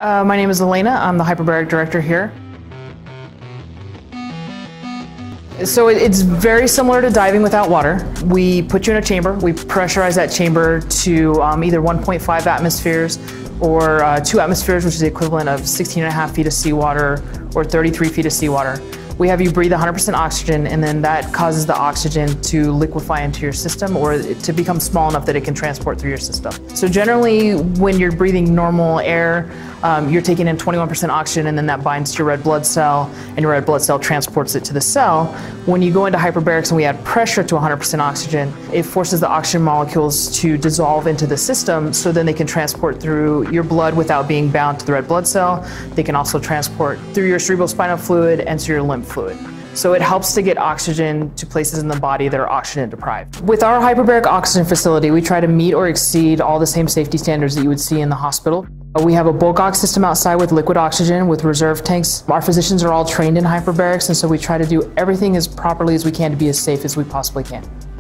My name is Elena. I'm the hyperbaric director here. So it's very similar to diving without water. We put you in a chamber. We pressurize that chamber to either 1.5 atmospheres or 2 atmospheres, which is the equivalent of 16.5 feet of seawater or 33 feet of seawater. We have you breathe 100% oxygen, and then that causes the oxygen to liquefy into your system or to become small enough that it can transport through your system. So generally, when you're breathing normal air, you're taking in 21% oxygen, and then that binds to your red blood cell, and your red blood cell transports it to the cell. When you go into hyperbarics and we add pressure to 100% oxygen, it forces the oxygen molecules to dissolve into the system, so then they can transport through your blood without being bound to the red blood cell. They can also transport through your cerebrospinal fluid and to your lymph fluid. So it helps to get oxygen to places in the body that are oxygen deprived. With our hyperbaric oxygen facility, we try to meet or exceed all the same safety standards that you would see in the hospital. We have a bulk ox system outside with liquid oxygen with reserve tanks. Our physicians are all trained in hyperbarics, and so we try to do everything as properly as we can to be as safe as we possibly can.